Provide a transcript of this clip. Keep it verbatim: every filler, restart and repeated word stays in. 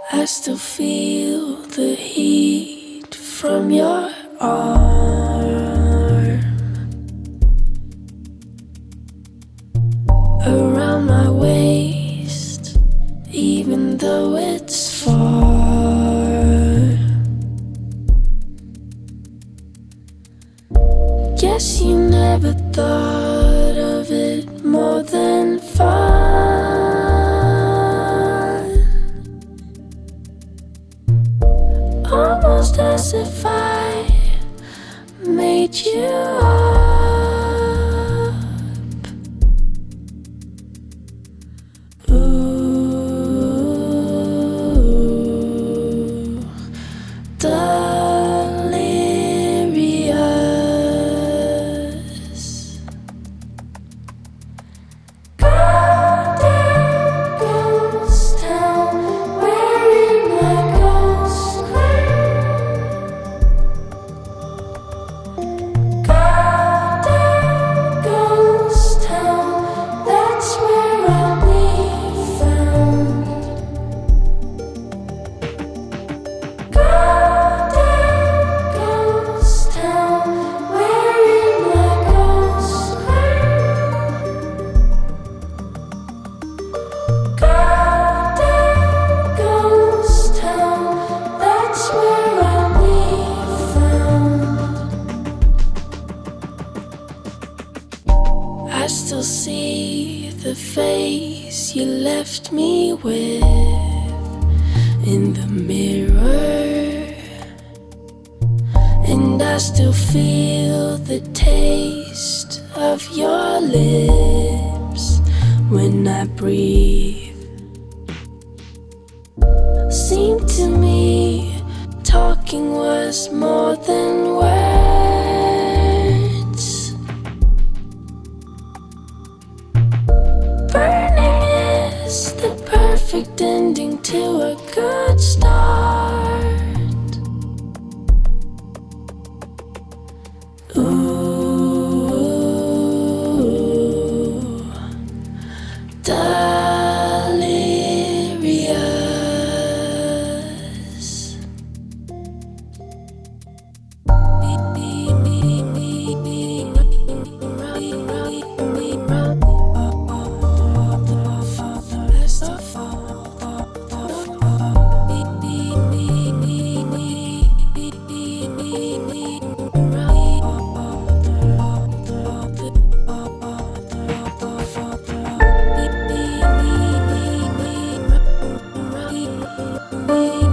I still feel the heat from your arm around my waist, even though it's far. Guess you never thought of it more than fun. Almost as if I made you up. Ooh, delirious. Goddamn ghost town, we're in the ghost ground. Goddamn ghost town, that's where I'll be found. Goddamn ghost town, we're in the ghost ground. Goddamn ghost town, that's where I'll be found. I still see the face you left me with in the mirror, and I still feel the taste of your lips when I breathe. Seemed to me talking was more than words. Burning is the perfect ending to a good start. Ooh, delirious. We